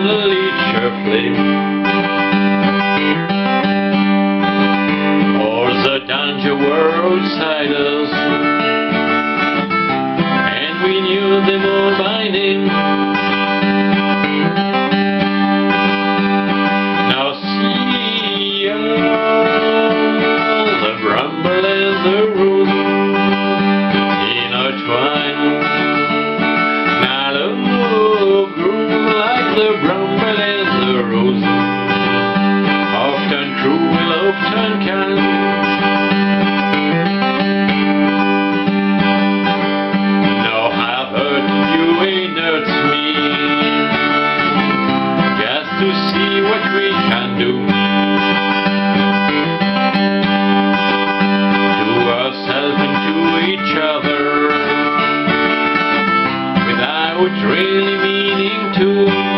friendly, cheerfully. All the danger were outside us, and we knew them all by name. Now see the bramble and the rose intertwine. Now love grew like the bramble and the rose, often cruel, often kind. No, I've hurt you, ain't hurt me, just to see what we can do to ourselves and to each other, without really meaning to.